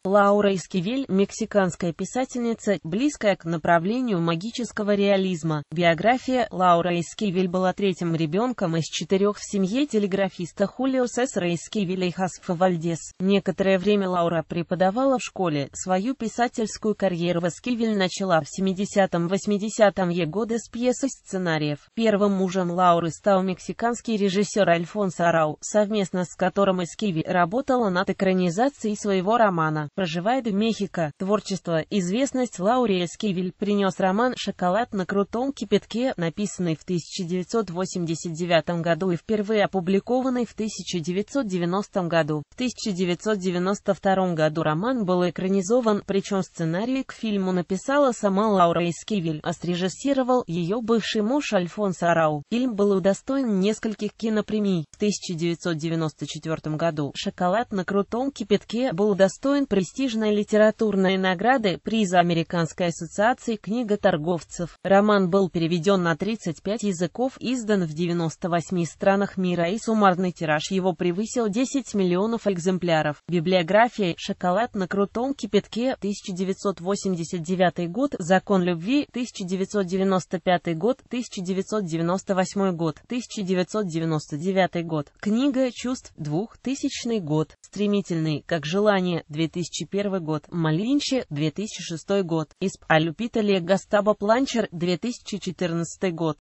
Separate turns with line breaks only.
Лаура Эскивиль – мексиканская писательница, близкая к направлению магического реализма. Биография. Лаура Эскивиль была третьим ребенком из 4 в семье телеграфиста Хулио Сесара Эскивиля и Хосфа Вальдес. Некоторое время Лаура преподавала в школе. Свою писательскую карьеру Эскивиль начала в 70-80-е годы с пьес и сценариев. Первым мужем Лауры стал мексиканский режиссер Альфонсо Арау, совместно с которым Эскивиль работала над экранизацией своего романа. Проживает в Мехико. Творчество. Известность Лауре Эскивиль принес роман «Шоколад на крутом кипятке», написанный в 1989 году и впервые опубликованный в 1990 году. В 1992 году роман был экранизован, причем сценарий к фильму написала сама Лаура Эскивиль, а срежиссировал ее бывший муж Альфонсо Арау. Фильм был удостоен нескольких кинопремий. В 1994 году «Шоколад на крутом кипятке» был удостоен престижной литературной награды приза Американской ассоциации книготорговцев. Роман был переведен на 35 языков, издан в 98 странах мира и суммарный тираж его превысил 10 миллионов экземпляров. Библиография. «Шоколад на крутом кипятке», 1989 год, «Закон любви», 1995 год, 1998 год, 1999 год, «Книга чувств», 2000 год, «Стремительный, как желание», 2001 год, «Малинче», 2006 год, «Исп. А Люпита Ле Гастабо Планчер», 2014 год.